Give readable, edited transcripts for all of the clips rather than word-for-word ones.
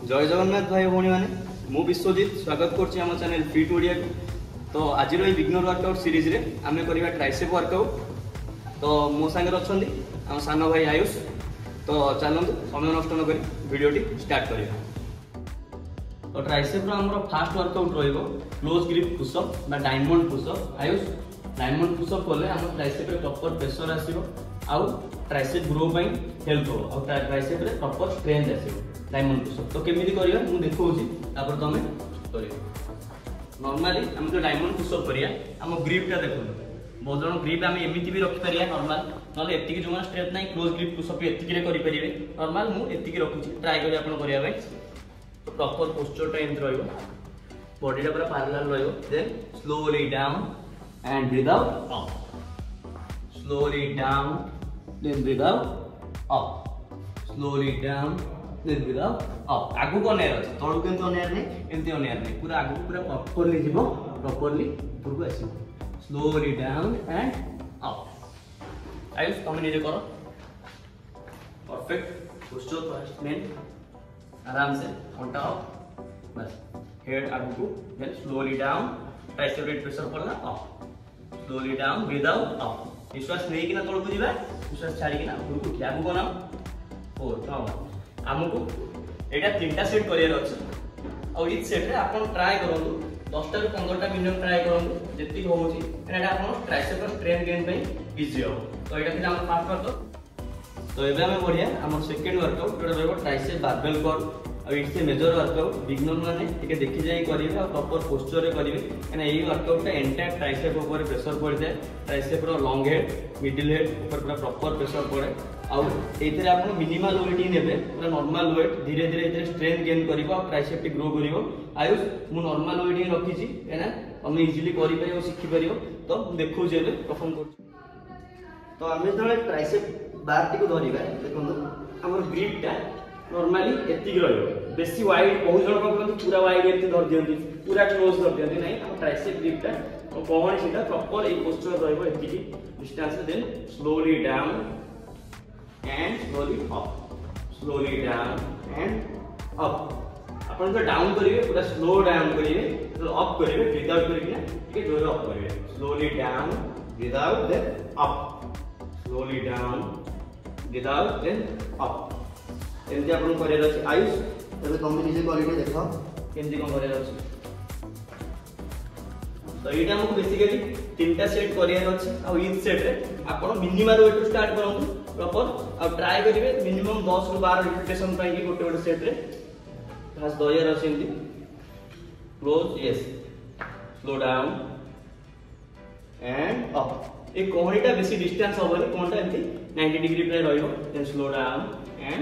जय जगन्नाथ भाई भौणी मैंने मु विश्वजित स्वागत करछि हम चैनल फिट ओडिया। तो आज ये बिगनर वर्कआउट सीरीज रे आमे करिबा ट्राइसेप वर्कआउट। तो मो संगे अछंदी हम सानो भाई आयुष। तो चलंतु समय नष्ट न करी वीडियोटी स्टार्ट करिबा। तो ट्राइसेप रो हमरो फास्ट वर्कआउट रहइबो क्लोज ग्रिप पुशअप बा diamond pushup. Ayush diamond pushup कोले हम ट्राइसेप रे प्रॉपर प्रेशर आसीबो आउ ट्राइसेप ग्रो पई हेल्प हो आउ ट्राइसेप रे प्रॉपर स्ट्रेंथ आसीबो डायमंड पुशअप। तो केमिति करिया मु देखौछि तापर तमे करियो। नॉर्मली हम जो डायमंड पुशअप करिया हम ग्रिप ता देखो बहुत ग्रिप आम एमती भी रखी पारिया नॉर्मल ना एति जो स्ट्रेंथ ना क्लोज ग्रिप पुशअप एति करि परिबे नॉर्मल मु एति रखुछि ट्राई करिया आपण करिया भाई। तो प्रॉपर पोस्चर टा एंड रहइबो बॉडी टा पूरा पैरेलल रहइबो then slowly down and breathe out up slowly down then breathe out up slowly down then breathe out up. आगु को नेर अछि तळु केंत नेर नै एंती नेर नै पूरा आगु पूरा प्रॉपर्ली जिवो प्रॉपर्ली ऊपर को आसीबो slowly down and up. Ayush तुम निजे करो परफेक्ट पोस्चर फर्स्ट मेन आराम से अंटा अप बस हेड आगु को देन स्लोली डाउन ट्राइसेप रे प्रेशर पड़ला up slowly down breathe out up. निश्वास नै कि ना तळ को जिबा निश्वास छाडी कि ना ऊपर को उठिया आगु बनाओ 4 काउंट हमको एटा तीनटा सेट करियर अछि और इच सेट रे आपण ट्राई करंतु 10 टा 15 टा मिनिमम ट्राई करंतु जेति होउची एटा आपण ट्राइसेप रो स्ट्रेंथ गेन पई इजी हो। तो एटा कि हम फास्ट करतो। तो एबे हम बढ़िया हमर सेकंड वर्कआउट जोडा रहबो ट्राइसेप बारबेल कर्ल और it's a major workout beginner माने टिके देखि जाई करिवे और प्रॉपर पोस्चर रे करिवे एना एई वर्कआउट टा एंटायर ट्राइसेप ऊपर प्रेशर पड़ जाए ट्राइसेप रो लॉन्ग हेड मिडिल हेड ऊपर पूरा प्रॉपर प्रेशर पड़े आउ एथरे आपण मिनिमल वेट ही नेबे पूरा नॉर्मल वेट धीरे धीरे एथरे स्ट्रेंथ गेन करिवो और ट्राइसेप टी ग्रो करिवो। आयुष मु नॉर्मल वेट ही रखी छी एना हम इजीली करि परियो सिखि परियो। तो देखौ जेबे परफॉर्म कर। तो हम जने ट्राइसेप बार टी को धरिबा देखंतु हमर ग्रिप टा नॉर्मली एतिक रहइबो बेसी वाइड बहुत जण को पूरा वाइड एति धर दियंती पूरा क्लोज धर दियंती नै हम ट्राइसेप ग्रिप टा कोहणी सीधा प्रॉपर ए पोस्चर रहइबो एतिकी distance then slowly down and slowly down and up। अपन जो डाउन करिवे पूरा स्लो डाउन करिवे तो अप करिवे ब्रीथ आउट करिवे ठीक है जोर अप करिवे slowly down breathe out then up slowly down breathe out then up. एमती अपन करियर अछि। आयुष तबे तुम निजे क्वालिटी देखो केमती कोन करियर अछि। तो एटा हमको बेसिकली तीनटा सेट करियर अछि और ईच सेट रे अपन मिनिमम वेट स्टार्ट करंतु प्रॉपर अब ट्राई करिवे मिनिमम 10 ରୁ 12 रिपीटेशन पई कि गोटे गोटे सेट रे खास दयर असेंती close yes slow down and up. ए कोहणीटा बेसी डिस्टेंस होबनी कोनटा एंती 90 डिग्री पे रहइबो then slow down and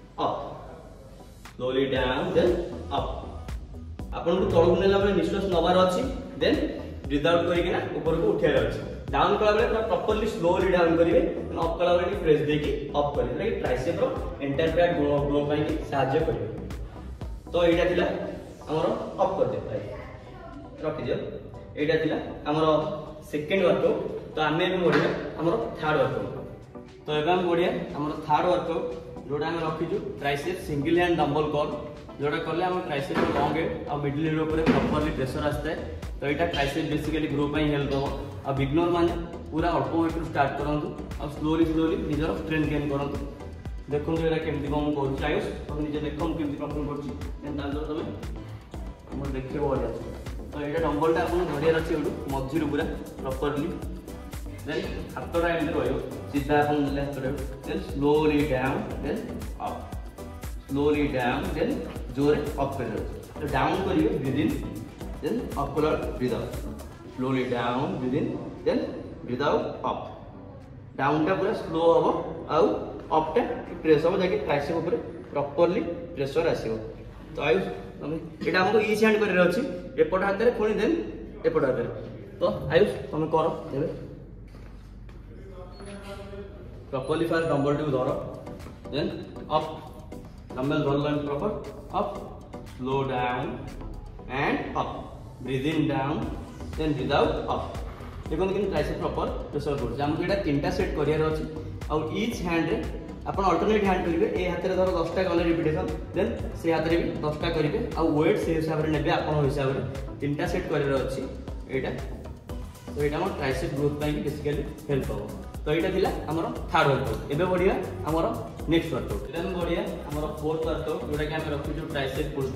up slowly down then up. आपन को तळु नेला बेले निश्वास नबार अछि देन ब्रीथ आउट करिके ना ऊपर को उठियार अछि डाउन कला बेले पूरा प्रॉपर्ली स्लोली डाउन करिवे अप कला बेले प्रेस देकी अप करिवे लाइक ट्राइसेप रो एंटायर पैड ग्रो पई की सहायता करिवे। तो एटा थिला हमरो अप कर दे भाई रखि दियो एटा थिला हमरो सेकंड वर्कआउट। तो आमे भी बढ़िया हमरो थर्ड वर्कआउट। तो एबे हम बढ़िया हमरो थर्ड वर्कआउट जोडा हम रखिजु tricep single hand dumbbell curl जोडा करले हम ट्राइसेप लॉन्ग हेड और मिडिल हेड ऊपर प्रॉपर्ली प्रेशर आस्ते। तो एटा ट्राइसेप बेसिकली ग्रो पई हेल्प हो और बिगनर माने पूरा अल्प वेट रु स्टार्ट करंतु और स्लोली स्लोली निजर स्ट्रेंथ गेन करंतु। देखो एटा केमति कम करू आयुष तुम निजे देखो केमति परफॉर्म करछि देन ताल तमे हम देखिबो बढ़िया। तो एटा डंबल टा अपन धरिया रछि एडु मझिरु पूरा प्रॉपर्ली देन हातटा एंड रहयो सीधा अपन लेफ्ट रे then slowly down then up slowly down then जोर अप करियो। तो डाउन करियो ब्रीथ इन देन अप कलर breathe out slowly down breathe in then breathe out up. Down टा पूरा स्लो हो आउ अप टा प्रेस हो जाके ट्राइसेप ऊपर प्रॉपर्ली प्रेशर आसीबो। तो आयुष तुम एटा हमको इजी हैंड करे अछि एपट हाथ रे पुनी देन एपट हाथ रे। तो आयुष तुम करो देबे प्रॉपर्ली फर्स्ट डंबल टू धरो देन अप डंबल धरलन proper up slow down and up breathe in down then breathe out up. देखो कि ट्राइसेप प्रॉपर प्रेशर कर हमको एटा तीनटा सेट करियर अछि और ईच हैंड रे आपण अल्टरनेट हैंड करेंगे ए हाथ में धर 10टा कले रिपिटेशन देन से हाथ में भी 10टा करेंगे आ वेट से हिसाब से नेबे आपण हिसाब से 3टा सेट करार अछि एटा तो एटा हम ट्राइसेप ग्रोथ ପାଇଁ बेसिकली हेल्प हो तो एटा थिला हमर थर्ड वर्कआउट एबे बढ़िया हमर नेक्स्ट वर्कआउट एटा बढ़िया हमर फोर्थ वर्कआउट जोटा कि हम रखि जो tricep push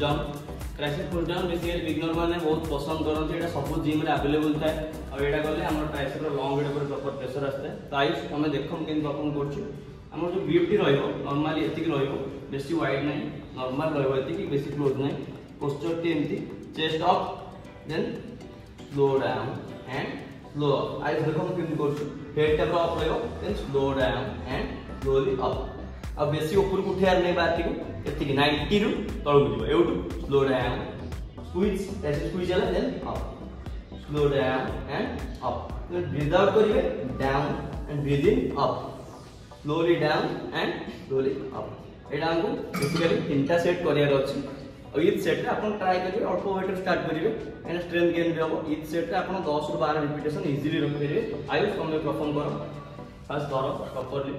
down basically beginner माने बहुत पसंद करन एटा सब जिम रे अवेलेबल थाए और एटा करले हमर ट्राइसेप रो लॉन्ग हेड पर प्रॉपर प्रेशर आस्ते तो आइस हमें देखम केन परफॉर्म करछु हमर जो बीएफटी रहइबो नॉर्मली एतिक रहइबो बेसी वाइड नहीं नॉर्मल रहइबो एतिक बेसी क्लोज नहीं पोस्चर टी एमती chest up then slow down and slow up आइस देखम केन करछु हेड टा अप रहइबो then slow down and slowly up अब बेसी ऊपर को उठियार नहीं बात को एतिक 90 रु तळु जिवो एउटू स्लो डाउन स्क्वीज ऐसे स्क्वीज आला then up slow down and up then breathe out करिवे down and breathe in up slowly down and slowly up एटा हमको बेसिकली तीनटा सेट करियार अछि और इच सेट रे आपण ट्राई करिवे अल्प वेट रे स्टार्ट करिवे एंड स्ट्रेंथ गेन भी हो इच सेट रे आपण 10 रु 12 रिपीटेशन इजीली रख करिवे आयुष कम परफॉर्म करो फर्स्ट धरो प्रॉपर्ली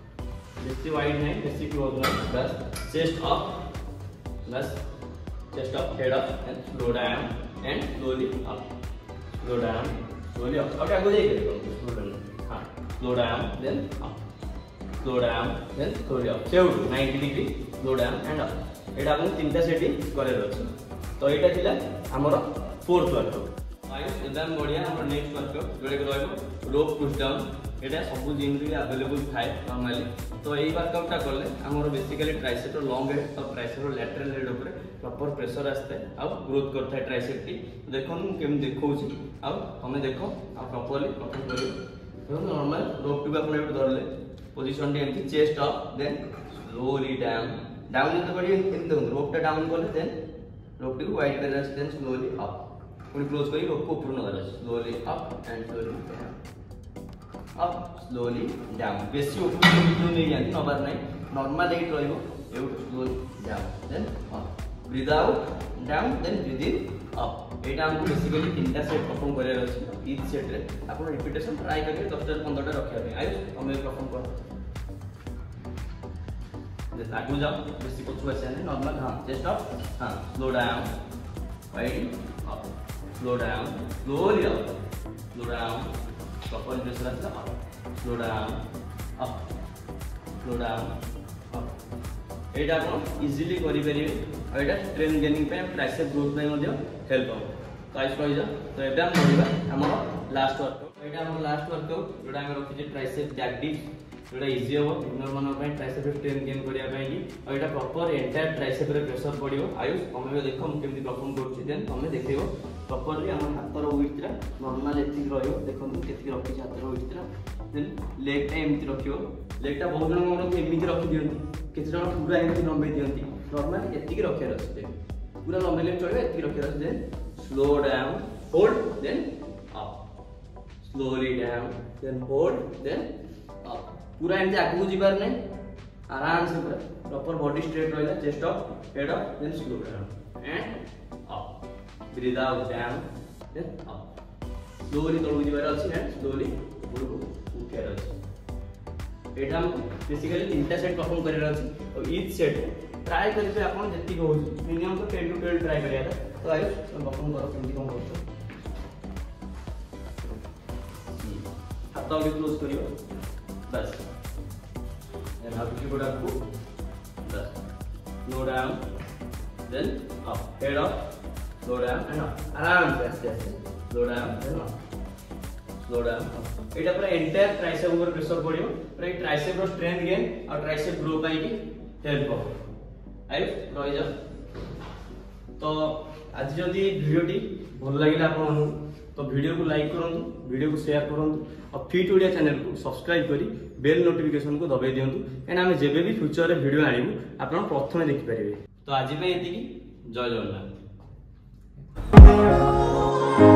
बेसी वाइड नहीं बेसी क्लोज नहीं बस चेस्ट अप बस chest up head up and slow down and slowly up slow down slowly up okay आगो जाइए स्लो डाउन हां slow down then up slow down then slowly up सेव 90 degree slow down and up एटा हम तीनटा set करे अछि तो एटा थिला हमर फोर्थ वर्कआउट आइस एकदम बढ़िया हमर नेक्स्ट वर्कआउट जोड़े के रहबो रोप पुश डाउन एटा सब जिम रे अवेलेबल थाए नॉर्मली तो एई वर्कआउट करले हमर बेसिकली ट्राइसेप रो लॉन्ग हेड और ट्राइसेप रो लैटरल हेड ऊपर प्रॉपर प्रेशर आस्ते आ ग्रोथ करता है ट्राइसेप टी देखो हम केम देखौ छी आ हमें देखो आ प्रॉपर्ली परफॉर्म करियो देखो नॉर्मल रोप टू अपन एट धरले पोजीशन टी एंटी chest up then slowly down down तो बड़ी इन रोप टा डाउन करले देन रोप टी को वाइड कर देन स्लोली अप पुनी क्लोज करी रोप को ऊपर न धरले slowly up and slowly down up slowly down बेसी ऊपर को नहीं जाती नबार नहीं नॉर्मल एट रहइबो एउट slowly down then up breathe out down then breathe in up एटा हमको बेसिकली तीनटा सेट परफॉर्म करे अछि ईच सेट रे आपण रिपीटेशन ट्राई करके 10 टा 15 टा रखिया पे आइस हमें परफॉर्म कर देन आगु जाओ बेसी कुछ वैसे नहीं नॉर्मल हां चेस्ट अप हां slow down wide up slow down slowly up slow down proper pressure आस्ता up slow down up slow down up एटा आपण इजीली करि परिबे और एटा स्ट्रेंथ गेनिंग पे ट्राइसेप ग्रोथ में मध्य हेल्प हो तो आइस रहि जा तो एटा हम बढ़िबा हमर लास्ट वर्कआउट एटा हमर लास्ट वर्कआउट जोडा हम रखि जे ट्राइसेप जैक डिप्स जोडा इजी हो बिगिनर मानन पे ट्राइसेप स्ट्रेंथ गेन करिया पे की और एटा प्रॉपर एंटायर ट्राइसेप रे प्रेशर पडियो आयुष हमें देखो हम केमि परफॉर्म करछि देन हमें देखियो प्रॉपर्ली हमर हाथ रो विड्थ रा नॉर्मल एतिक रहियो देखंतु केतिक रखि हाथ रो विड्थ रा देन लेग टा एमति रखियो लेग टा बहुत जन मन एमति रखि दियंती केति जन पूरा एमति लंबे दियंती नॉर्मल एतिक रखिया रछि पूरा लंबे चलबे एतिक रखिया रछि then slow down hold then up slowly down then hold then up पूरा एमति आगु जिबार नै आराम से पूरा प्रॉपर बॉडी स्ट्रेट रहला chest up head up then slow down and up breathe out down then up slowly तळु जिबार अछि एंड स्लोली ऊपर को उठियार अछि एटा हम बेसिकली तीनटा सेट परफॉर्म करेर अछि और ईच सेट ट्राई करबे आपण जति हो मिनिमम तो 10 टू 12 ट्राई करिया तो आइस परफॉर्म करो केमति कोन करछो हाथ आगे क्लोज करियो बस देन हाथ की गोड़ा को बस slow down then up head up slow down and up आराम से आस्ते आस्ते slow down then up slow down एटा पूरा एंटायर ट्राइसेप ऊपर प्रेशर पडियो पूरा ए ट्राइसेप रो स्ट्रेंथ गेन और ट्राइसेप ग्रो पाई की हेल्प हो आइस रहि जा तो आज जदी वीडियो टी भल लागिला आपन तो वीडियो को लाइक करंतु वीडियो को शेयर करंतु और फिट ओडिया चैनल को सब्सक्राइब करी बेल नोटिफिकेशन को दबाई दियंतु एंड हम जेबे भी फ्यूचर रे वीडियो आनिबु आपन प्रथमे देखि परिबे तो आज पे एतिकी जय जगन्नाथ।